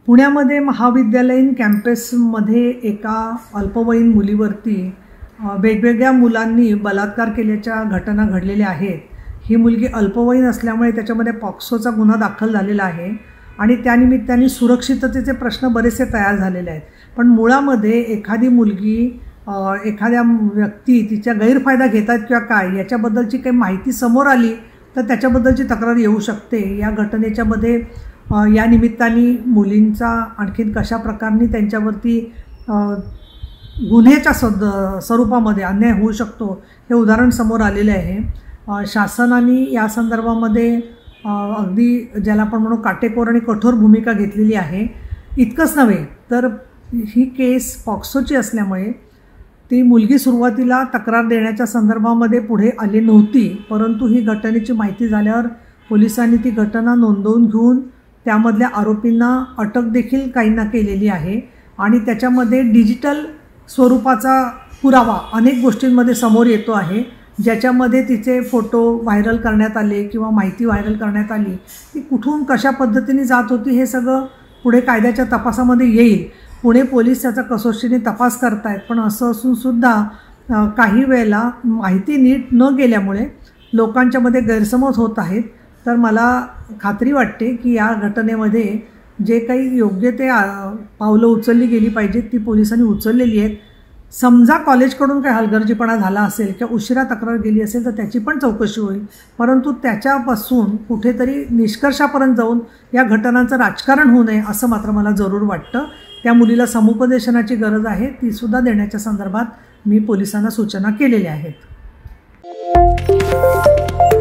पुण्यामध्ये महाविद्यालयीन कॅम्पसमध्ये एका अल्पवयीन मुलीवरती वेगवेगळ्या मुलांनी बलात्कार केल्याच्या घटना घडलेल्या आहेत। ही मुलगी अल्पवयीन असल्यामुळे त्याच्यामध्ये पॉक्सोचा गुन्हा दाखल झालेला आहे आणि त्यानिमित्ताने सुरक्षिततेचे प्रश्न बरेचसे तयार झालेले आहेत। पण मुळामध्ये एखादी मुलगी एखाद्या व्यक्ती तिचा गैरफायदा घेतात किंवा काय याच्याबद्दलची काही माहिती समोर आली तर त्याच्याबद्दलची तक्रार येऊ शकते। या घटनेच्यामध्ये या निमित्ताने मुलींचा आणखीन कशा प्रकारे त्यांच्यावरती गुन्ह्याच्या स्वरूपामध्ये अन्याय होऊ शकतो हे उदाहरण समोर आलेले आहे। शासनाने या संदर्भामध्ये अगदी ज्याला आपण म्हणू काटेकोर आणि कठोर भूमिका घेतलेली आहे। इतकंच नव्हे तर ही केस पॉक्सोची असल्यामुळे ती मुलगी सुरुवातीला तक्रार देण्याच्या संदर्भामध्ये पुढे आली नव्हती, परंतु ही घटनेची माहिती झाल्यावर पोलिसांनी ती घटना नोंदवून घेऊन त्यामधल्या आरोपींना अटक देखील काहींना केलेली आहे आणि त्याच्यामध्ये डिजिटल स्वरूपाचा पुरावा अनेक गोष्टींमध्ये समोर येतो आहे, ज्याच्यामध्ये तिचे फोटो व्हायरल करण्यात आले किंवा माहिती व्हायरल करण्यात आली। ती कुठून कशा पद्धतीने जात होती हे सगळं पुढे कायद्याच्या तपासामध्ये येईल। पुणे पोलीस त्याचा कसोशीने तपास करतायत, पण असं असून सुद्धा काही वेळेला माहिती नीट न गेल्यामुळे लोकांच्यामध्ये गैरसमज होत आहेत। तर मला खात्री वाटते की या घटनेमध्ये जे काही योग्य ते पावलं उचलली गेली पाहिजेत ती पोलिसांनी उचललेली आहेत। समजा कॉलेजकडून काही हलगर्जीपणा झाला असेल किंवा उशिरा तक्रार गेली असेल तर त्याची पण चौकशी होईल, परंतु त्याच्यापासून कुठेतरी निष्कर्षापर्यंत जाऊन या घटनांचं राजकारण होऊ नये असं मात्र मला जरूर वाटतं। त्या मुलीला समुपदेशनाची गरज आहे, ती सुद्धा देण्याच्या संदर्भात मी पोलिसांना सूचना केलेल्या आहेत।